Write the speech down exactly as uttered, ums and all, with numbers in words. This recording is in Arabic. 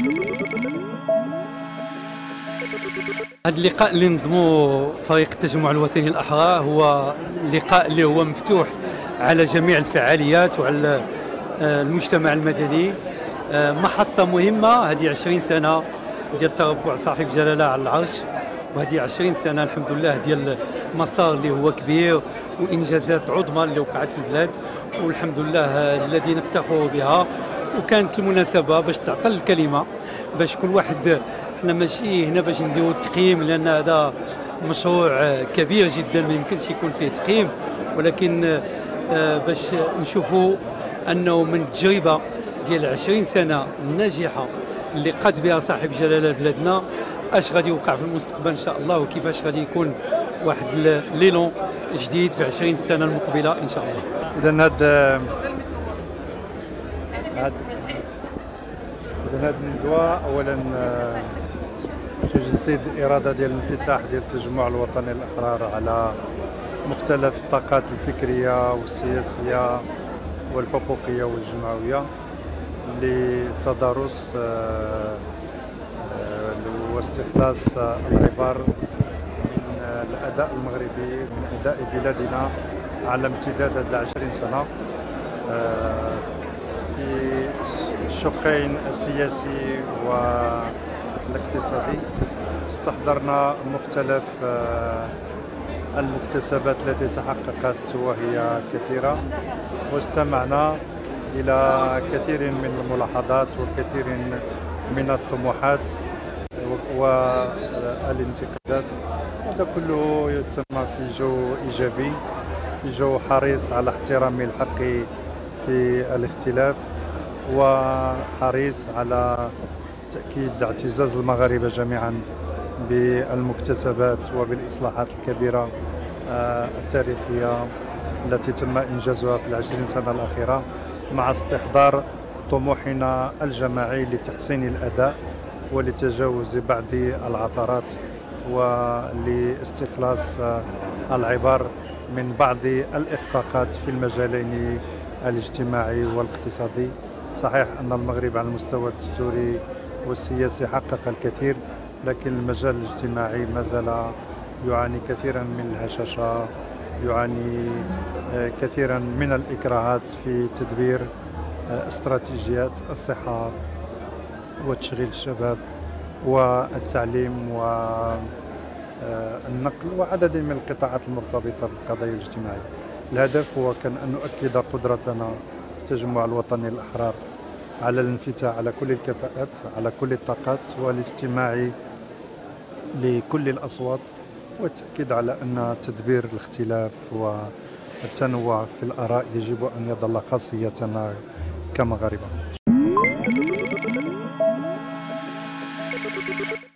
هذا اللقاء اللي نظموا فريق التجمع الوطني الأحرار هو لقاء اللي هو مفتوح على جميع الفعاليات وعلى المجتمع المدني. محطة مهمة، هذه عشرين سنة ديال تربع صاحب جلالة على العرش، وهذه عشرين سنة الحمد لله ديال مسار اللي هو كبير وإنجازات عظمى اللي وقعت في البلاد، والحمد لله الذي نفتخر بها. وكانت المناسبة باش تعطل الكلمة، باش كل واحد، احنا ماشي هنا باش نديروا التقييم لأن هذا مشروع كبير جدا ما يمكنش يكون فيه تقييم، ولكن باش نشوفوا أنه من التجربة ديال عشرين سنة الناجحة اللي قاد بها صاحب جلالة بلادنا اش غادي يوقع في المستقبل ان شاء الله، وكيفاش غادي يكون واحد ليلون جديد في عشرين سنة المقبلة ان شاء الله. اذا هذا اذا هذا الندوة اولا تجسيد الاراده ديال الانفتاح ديال التجمع الوطني الاحرار على مختلف الطاقات الفكريه والسياسيه والحقوقيه والجمعويه لتدارس واستخلاص العبر من الاداء المغربي، من اداء بلادنا على امتداد هذه العشرين سنه في الشقين السياسي والاقتصادي. استحضرنا مختلف المكتسبات التي تحققت وهي كثيرة، واستمعنا إلى كثير من الملاحظات والكثير من الطموحات والانتقادات. هذا كله يتم في جو إيجابي، في جو حريص على احترام الحق في الاختلاف، وحريص على تأكيد اعتزاز المغاربة جميعا بالمكتسبات وبالإصلاحات الكبيرة التاريخية التي تم إنجازها في العشرين سنة الأخيرة، مع استحضار طموحنا الجماعي لتحسين الأداء ولتجاوز بعض العثرات ولاستخلاص العبر من بعض الإخفاقات في المجالين الاجتماعي والاقتصادي. صحيح أن المغرب على المستوى الدستوري والسياسي حقق الكثير، لكن المجال الاجتماعي ما زال يعاني كثيرا من الهشاشة، يعاني كثيرا من الإكراهات في تدبير استراتيجيات الصحة وتشغيل الشباب والتعليم والنقل وعدد من القطاعات المرتبطة بالقضايا الاجتماعية. الهدف هو كان أن نؤكد قدرتنا في التجمع الوطني الأحرار على الانفتاح على كل الكفاءات، على كل الطاقات، والاستماع لكل الأصوات، والتأكيد على أن تدبير الاختلاف والتنوع في الآراء يجب أن يظل خاصيتنا كمغاربة.